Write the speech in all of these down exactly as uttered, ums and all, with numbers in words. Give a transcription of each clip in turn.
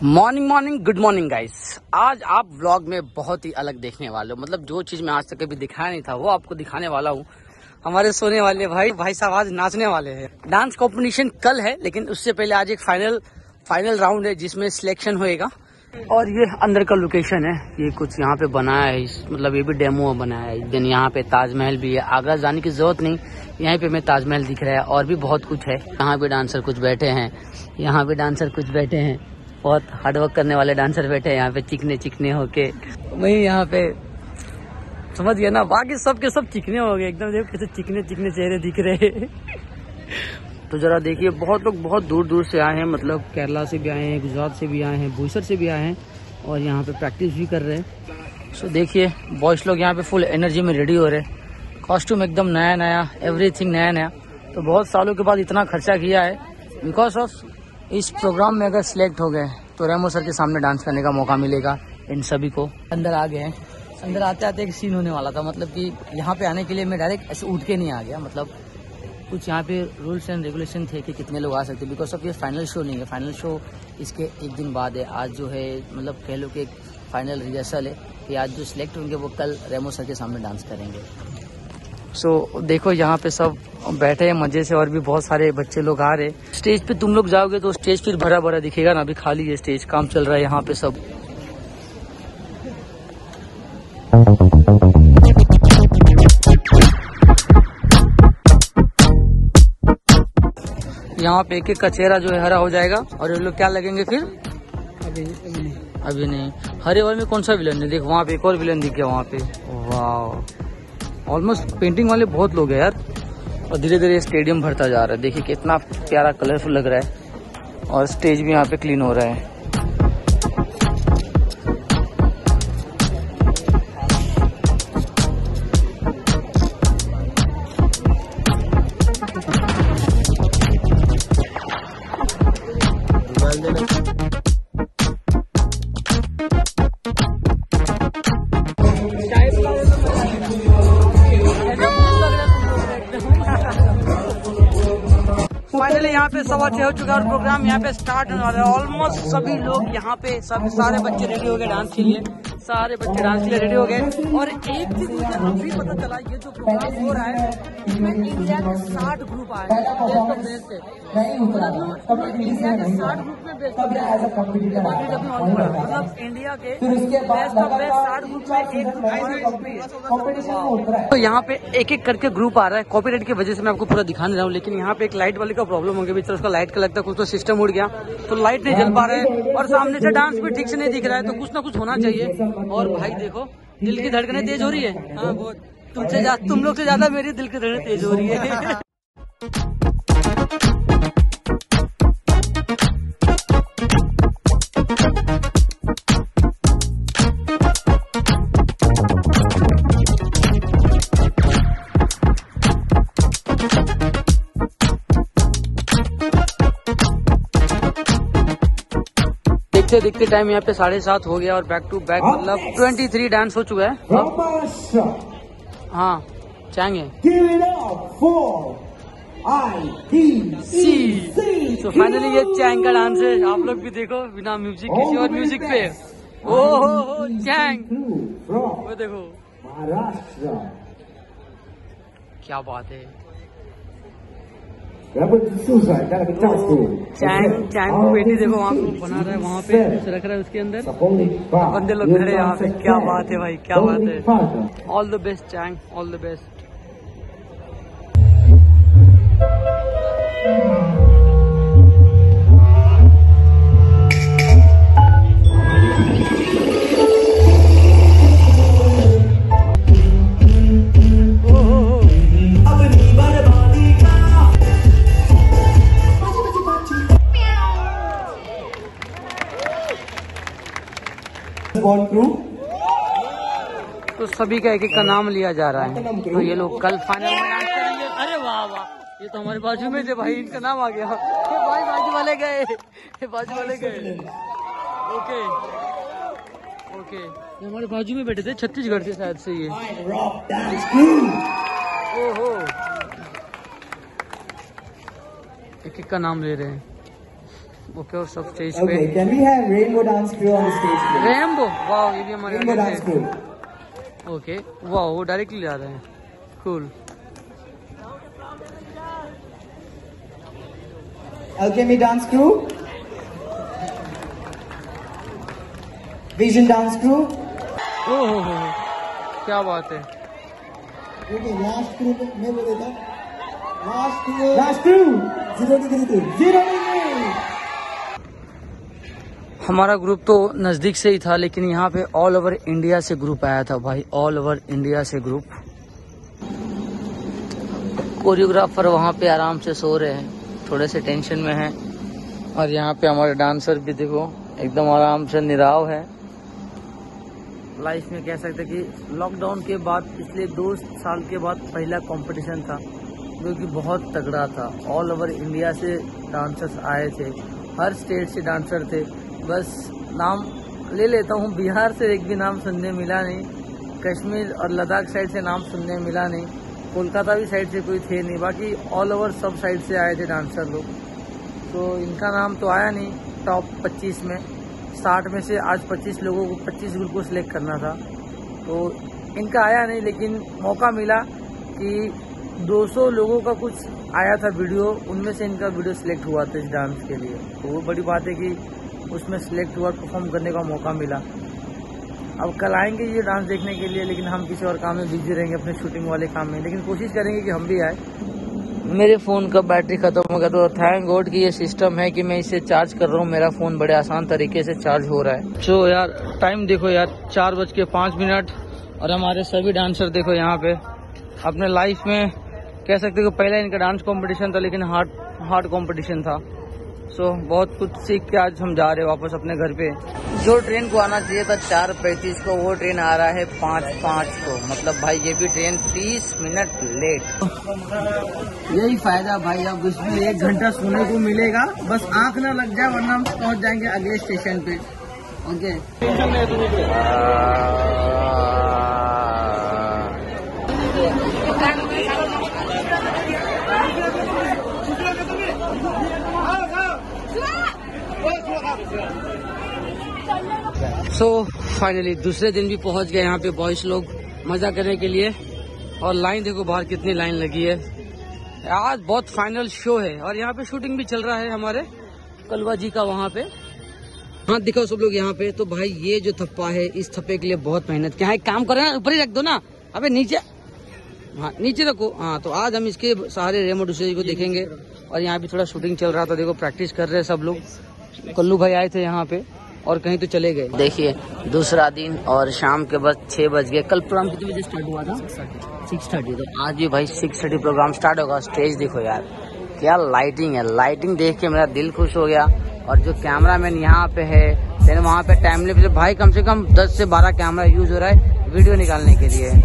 Morning morning good morning guys. आज आप vlog में बहुत ही अलग देखने वाले हो। मतलब जो चीज मैं आज तक कभी दिखाया नहीं था वो आपको दिखाने वाला हूँ। हमारे सोने वाले भाई भाई साहब आज नाचने वाले हैं। डांस कंपटीशन कल है, लेकिन उससे पहले आज एक फाइनल फाइनल राउंड है जिसमें सिलेक्शन होएगा। और ये अंदर का लोकेशन है, ये कुछ यहाँ पे बनाया है, मतलब ये भी डेमो बनाया है। देन यहाँ पे ताजमहल भी है, आगरा जाने की जरूरत नहीं, यहाँ पे हमें ताजमहल दिख रहा है। और भी बहुत कुछ है। यहाँ पे डांसर कुछ बैठे हैं, यहाँ पे डांसर कुछ बैठे हैं, बहुत हार्डवर्क करने वाले डांसर बैठे हैं यहाँ पे, चिकने चिकने होके। वही यहाँ पे समझ गया ना, बाकी सब के सब चिकने हो गए एकदम। देखो कैसे चिकने चिकने चेहरे दिख रहे हैं। तो जरा देखिए, बहुत लोग बहुत दूर दूर से आए हैं, मतलब केरला से भी आए हैं, गुजरात से भी आए हैं, बोईसर से भी आए हैं और यहाँ पे प्रैक्टिस भी कर रहे हैं। सो देखिए बॉयज लोग यहाँ पे फुल एनर्जी में रेडी हो रहे हैं। कॉस्ट्यूम एकदम नया नया, एवरीथिंग नया नया। तो बहुत सालों के बाद इतना खर्चा किया है बिकॉज ऑफ इस प्रोग्राम में अगर सिलेक्ट हो गए तो रेमो सर के सामने डांस करने का मौका मिलेगा इन सभी को। अंदर आ गए हैं। अंदर आते आते एक सीन होने वाला था, मतलब कि यहाँ पे आने के लिए मैं डायरेक्ट ऐसे उठ के नहीं आ गया। मतलब कुछ यहाँ पे रूल्स एंड रेगुलेशन थे कि कितने लोग आ सकते, बिकॉज ऑफ ये फाइनल शो नहीं है। फाइनल शो इसके एक दिन बाद है। आज जो है मतलब कह लो कि एक फाइनल रिहर्सल है कि आज जो सिलेक्ट होंगे वो कल रेमो सर के सामने डांस करेंगे। सो so, देखो यहाँ पे सब बैठे हैं मजे से और भी बहुत सारे बच्चे लोग आ रहे। स्टेज पे तुम लोग जाओगे तो स्टेज फिर भरा भरा दिखेगा ना, अभी खाली है स्टेज, काम चल रहा है यहाँ पे सब। यहाँ पे एक एक का चेहरा जो है हरा हो जाएगा और ये लोग क्या लगेंगे फिर? अभी अभी नहीं, अभी नहीं। हरे वाले में कौन सा विलन है? देख वहाँ पे एक और विलन दिख गया वहाँ पे। वाह, ऑलमोस्ट पेंटिंग वाले बहुत लोग हैं यार। और धीरे धीरे स्टेडियम भरता जा रहा है। देखिए कितना प्यारा कलरफुल लग रहा है और स्टेज भी यहाँ पे क्लीन हो रहा है। फाइनली यहाँ पे सवा छह हो चुका है और प्रोग्राम यहाँ पे स्टार्ट होने वाला है। ऑलमोस्ट सभी लोग यहाँ पे, सब सारे बच्चे रेडी हो गए डांस के लिए। सारे बच्चे डांस के लिए रेडी हो गए। और एक चीज मुझे अभी पता चला, ये जो प्रोग्राम हो रहा है इसमें इंडिया के साठ ग्रुप आए हैं देश प्रदेश से। इंडिया के साठ ग्रुप में बेस्ट मतलब इंडिया के बेस्ट ऑफ बेस्ट साठ ग्रुप में एक ग्रुप। तो यहाँ पे एक एक करके ग्रुप आ रहा है। कॉपीराइट की वजह से मैं आपको पूरा दिखा नहीं रहा हूँ, लेकिन यहाँ पे एक लाइट वाले का प्रॉब्लम हो गया। बीच उसका लाइट का लगता है कुछ तो सिस्टम उड़ गया, तो लाइट नहीं जल पा रहा है और सामने से डांस भी ठीक से नहीं दिख रहा है। तो कुछ ना कुछ होना चाहिए। और भाई देखो दिल की धड़कनें तेज हो रही है। हाँ बहुत, तुमसे तुम लोग से ज्यादा मेरी दिल की धड़कनें तेज हो रही है। देखते देखते टाइम यहाँ पे साढ़े सात हो गया और बैक टू बैक मतलब ट्वेंटी थ्री डांस हो चुका है। हाँ चाहेंगे तो फाइनली ये चैंग का डांस है। आप लोग भी देखो बिना म्यूजिक किसी और म्यूजिक पे। ओ हो चैंग, वो देखो क्या बात है। चैंग चैंग पेटी देखो वहाँ पे बना रहा है, वहाँ पे कुछ रख रहा है उसके अंदर। बंदे लोग खड़े यहाँ पे। क्या बात है भाई, क्या बात है। ऑल द बेस्ट चैंग, ऑल द बेस्ट। तो सभी का एक एक का नाम लिया जा रहा है। तो ये लोग कल फाइनल में डांस करेंगे। अरे वाह वाह, ये तो हमारे बाजू में थे भाई, इनका नाम आ गया। ये भाई बाजू वाले गए, ये बाजू वाले गए। ओके ओके, ये हमारे बाजू में बैठे थे, छत्तीसगढ़ से शायद से ये। ओहो, एक एक का नाम ले रहे हैं। ओके और सब स्टेज Okay, पे can we have Rainbow Dance Crew on the stage, please? Rainbow, वाह ये भी हमारे Rainbow आगे Dance थे। Crew. ओके वाह वो डायरेक्टली जा रहे हैं, cool. Alchemy Dance Crew. Vision Dance Crew. Oh हो हो, क्या बात है। Okay, last crew मैं बोल देता। Last crew. Last crew. Zero degree two. Zero degree. हमारा ग्रुप तो नज़दीक से ही था, लेकिन यहाँ पे ऑल ओवर इंडिया से ग्रुप आया था भाई, ऑल ओवर इंडिया से ग्रुप। कोरियोग्राफर वहाँ पे आराम से सो रहे हैं, थोड़े से टेंशन में हैं। और यहाँ पे हमारे डांसर भी देखो एकदम आराम से निराव है। लाइफ में कह सकते कि लॉकडाउन के बाद पिछले दो साल के बाद पहला कंपटीशन था जो कि बहुत तगड़ा था। ऑल ओवर इंडिया से डांसर्स आए थे, हर स्टेट से डांसर थे। बस नाम ले लेता हूँ, बिहार से एक भी नाम सुनने मिला नहीं, कश्मीर और लद्दाख साइड से नाम सुनने मिला नहीं, कोलकाता भी साइड से कोई थे नहीं, बाकी ऑल ओवर सब साइड से आए थे डांसर लोग। तो इनका नाम तो आया नहीं टॉप पच्चीस में, साठ में से आज पच्चीस लोगों को पच्चीस ग्रुप को सिलेक्ट करना था, तो इनका आया नहीं। लेकिन मौका मिला कि दो सौ लोगों का कुछ आया था वीडियो, उनमें से इनका वीडियो सिलेक्ट हुआ था इस डांस के लिए। तो वो बड़ी बात है कि उसमें सिलेक्ट हुआ, परफॉर्म करने का मौका मिला। अब कल आएंगे ये डांस देखने के लिए, लेकिन हम किसी और काम में बिजी रहेंगे, अपने शूटिंग वाले काम में, लेकिन कोशिश करेंगे कि हम भी आए। मेरे फ़ोन का बैटरी ख़त्म हो गया, तो थैंक गॉड कि ये सिस्टम है कि मैं इसे चार्ज कर रहा हूँ, मेरा फ़ोन बड़े आसान तरीके से चार्ज हो रहा है। तो यार टाइम देखो यार, चार बज के पाँच मिनट और हमारे सभी डांसर देखो यहाँ पे अपने लाइफ में कह सकते हो पहले इनका डांस कंपटीशन था, लेकिन हार्ड हार्ड कंपटीशन था। सो बहुत कुछ सीख के आज हम जा रहे हैं वापस अपने घर पे। जो ट्रेन को आना चाहिए था चार पैंतीस को, वो ट्रेन आ रहा है पाँच पाँच को, मतलब भाई ये भी ट्रेन तीस मिनट लेट। यही फायदा भाई, अब इसमें एक घंटा सोने को मिलेगा, बस आंख ना लग जाए, वरना हम पहुंच जाएंगे अगले स्टेशन पे। ओके सो फाइनली दूसरे दिन भी पहुंच गए यहाँ पे बॉयज लोग मजा करने के लिए। और लाइन देखो बाहर कितनी लाइन लगी है, आज बहुत फाइनल शो है। और यहाँ पे शूटिंग भी चल रहा है हमारे कलवा जी का, वहाँ पे हाँ दिखाओ सब लोग यहाँ पे। तो भाई ये जो थप्पा है, इस थप्पे के लिए बहुत मेहनत किया है। काम करो ना, ऊपर ही रख दो ना, अबे नीचे, हाँ नीचे रखो। हाँ तो आज हम इसके सहारे रेमो डुसेजी को देखेंगे। और यहाँ पे थोड़ा शूटिंग चल रहा था, देखो प्रैक्टिस कर रहे हैं सब लोग। कल्लू भाई आए थे यहाँ पे और कहीं तो चले गए। देखिए दूसरा दिन और शाम के बस छह बज गए। कल प्रोग्राम कितने बजे स्टार्ट हुआ था? Six thirty. तो आज भी भाई सिक्स थर्टी प्रोग्राम स्टार्ट होगा। स्टेज देखो यार क्या लाइटिंग है, लाइटिंग देख के मेरा दिल खुश हो गया। और जो कैमरा मैन यहाँ पे है, फिर वहाँ पे टाइम लिप्स भाई कम से कम दस से बारह कैमरा यूज हो रहा है वीडियो निकालने के लिए।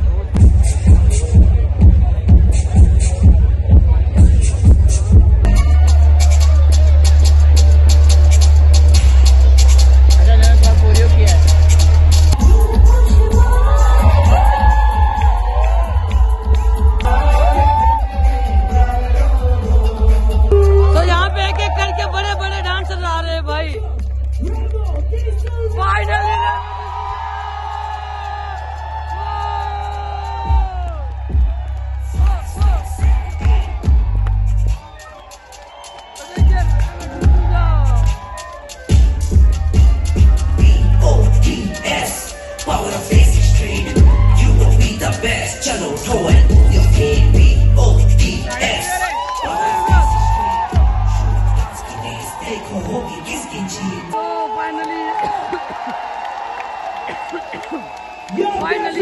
फाइनली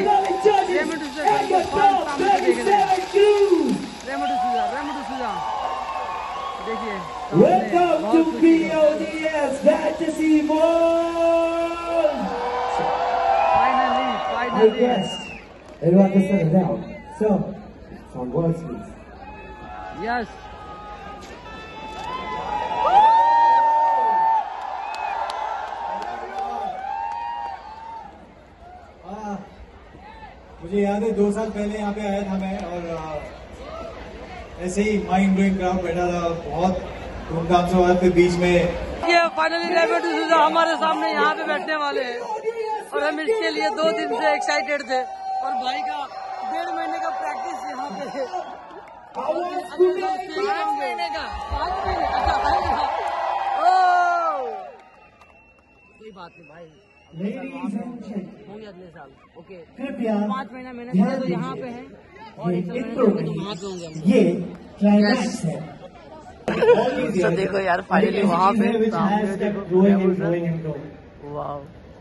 देखिए Welcome to B O D S Fantasy Ball. Finally, finally. Yes. Everyone can settle down. So, some words, please. Yes. हाँ, मुझे याद है दो साल पहले यहाँ पे आया था मैं, और ऐसे ही माइंड ब्लोइंग क्राउड बैठा था, बहुत धूमधाम से हुआ। फिर बीच में देखिए फाइनली रेमो डिसूजा हमारे सामने यहाँ पे बैठने वाले हैं और हम इसके लिए दो दिन से एक्साइटेड थे और भाई का डेढ़ महीने का प्रैक्टिस यहाँ पे है। पाँच महीने का पाँच महीने कोई बात नहीं भाई, होंगे अगले साल। ओके, पाँच महीना मेहनत किया तो यहाँ पे है और एक साल तो वहाँ पे होंगे। ये क्लाइमैक्स है। तो देखो यार फाइनली वहाँ पे वाव।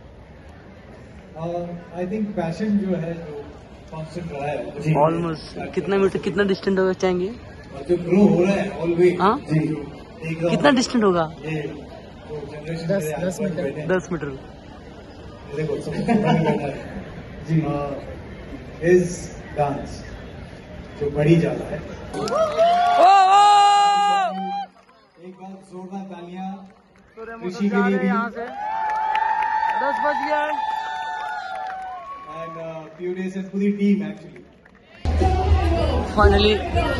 आई थिंक पैशन जो है जो कांस्टेंट रहा है ऑलमोस्ट कितना मीटर कितना डिस्टेंट होगा चाहेंगे जो ग्रो हो रहा है ऑलवेज। हाँ कितना डिस्टेंट होगा? ये दस दस मीटर दस मीटर देखो सबसे बैठा है जी इज डांस जो बढ़ी जा रहा है। एक बार जोरदार तालियां ऋषि के लिए भी यहाँ से दस बज गया एंड फ्यू डेज से पूरी team actually finally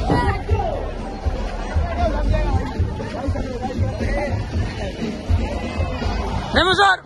Remo sir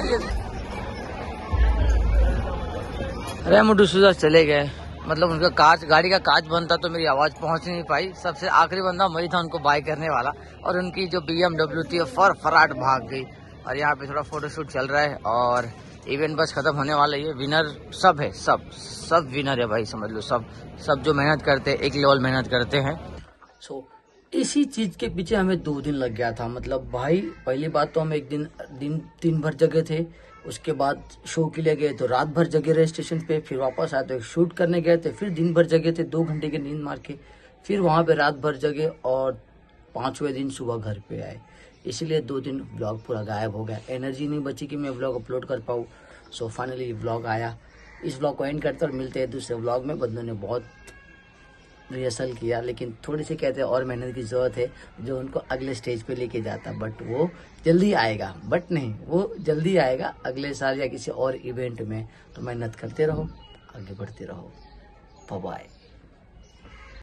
Remo D'Souza चले गए। मतलब उनका कांच गाड़ी का कांच बंद था तो मेरी आवाज पहुंच नहीं पाई। सबसे आखिरी बंदा वही था उनको बाय करने वाला और उनकी जो बीएमडब्ल्यू थी फर फराट भाग गई। और यहाँ पे थोड़ा फोटोशूट चल रहा है और इवेंट बस खत्म होने वाला है। विनर सब है, सब सब विनर है भाई, समझ लो सब सब जो मेहनत करते हैं एक लेवल मेहनत करते हैं। सो so, इसी चीज के पीछे हमें दो दिन लग गया था। मतलब भाई पहली बात तो हम एक दिन दिन दिन भर जगह थे, उसके बाद शो के लिए गए तो रात भर जगह रहे स्टेशन पे, फिर वापस आए तो एक शूट करने गए थे, फिर दिन भर जगह थे दो घंटे की नींद मार के, फिर वहां पे रात भर जगह और पांचवें दिन सुबह घर पे आए। इसलिए दो दिन व्लॉग पूरा गायब हो गया, एनर्जी नहीं बची कि मैं व्लॉग अपलोड कर पाऊँ। सो फाइनली व्लॉग आया। इस व्लॉग को एंड करते और मिलते हैं दूसरे व्लॉग में। बंदों ने बहुत रिहर्सल किया लेकिन थोड़ी सी कहते हैं और मेहनत की जरूरत है जो उनको अगले स्टेज पे लेके जाता, बट वो जल्दी आएगा। बट नहीं, वो जल्दी आएगा अगले साल या किसी और इवेंट में। तो मेहनत करते रहो, आगे बढ़ते रहो। Bye bye.